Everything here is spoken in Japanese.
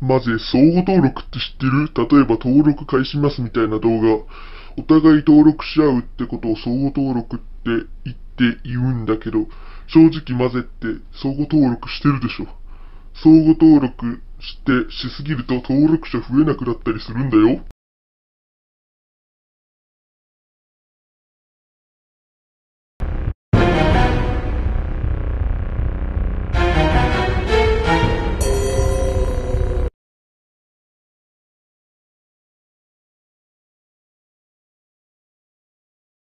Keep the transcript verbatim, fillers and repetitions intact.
マジで相互登録って知ってる？例えば登録返しますみたいな動画。お互い登録し合うってことを相互登録って言って言うんだけど、正直マゼって相互登録してるでしょ。相互登録してしすぎると登録者増えなくなったりするんだよ。